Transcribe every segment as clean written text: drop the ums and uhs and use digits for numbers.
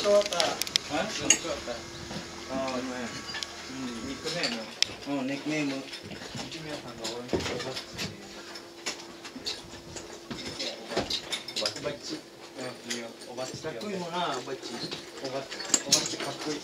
終わった。 あ、飲み終わった。ああ、うまい。ニックネーム。 ニックネーム。 一宮さんが俺のおばっち。おばっち。うん、いいよ。おばっち。 かっこいいもんな、おばっち。 おばっちかっこいい。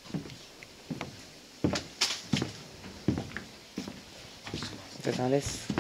お疲れ様です。